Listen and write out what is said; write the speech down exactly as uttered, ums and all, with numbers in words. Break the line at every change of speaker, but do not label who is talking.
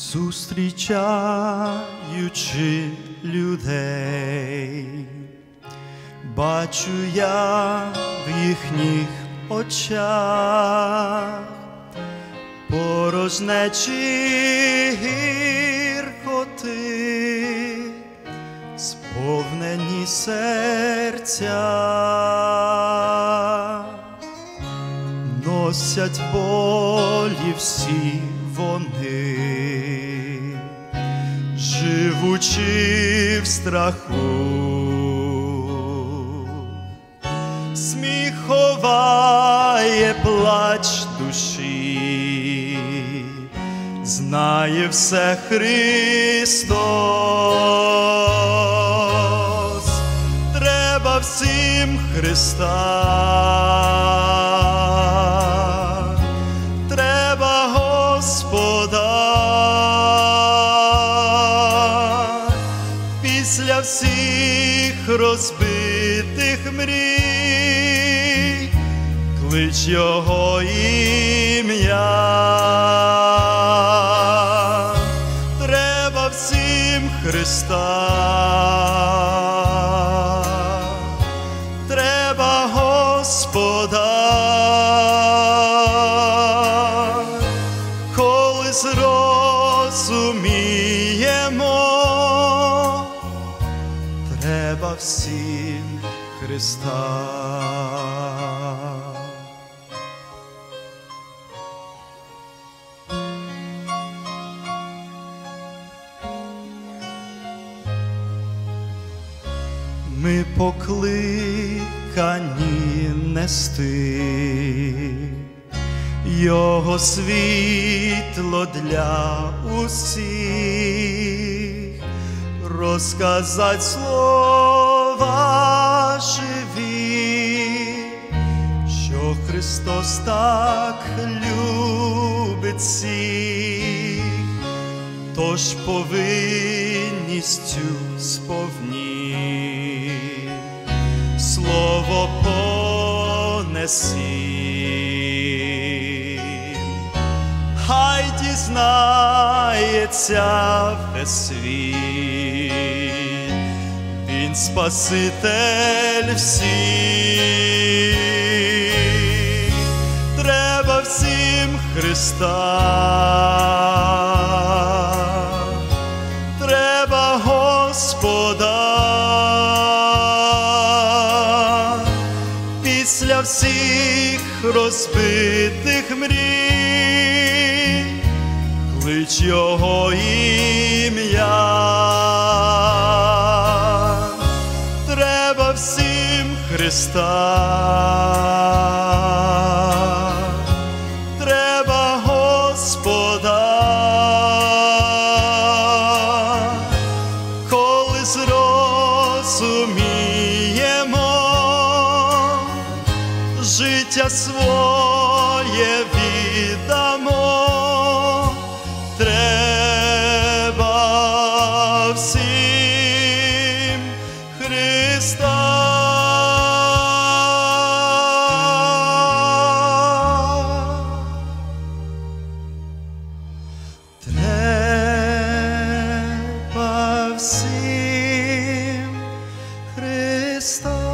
Зустрічаючи людей, бачу я в їхніх очах порожнечі гіркоти, сповнені серця, носять болі всі вони, живучи в страху. Сміх ховає плач душі, знає все Христос. Треба всім Христа, треба Господа. Після всіх розбитих мрій клич Його ім'я. Треба всім Христа, треба Господа. Коли зрозуміємо, треба всім Христа. Ми покликані нести Його світло для усіх, розказать слова живі, що Христос так любить всіх, тож повинністю сповні слово понесі. Хай дізнається весь світ, Він Спаситель всіх. Треба всім Христа, треба Господа. Після всіх розбитих мрій клич Його ім'я. Треба всім Христа, треба Господа. Коли зрозуміємо, життя своє віддамо. Треба всім Христа. Треба всім Христа.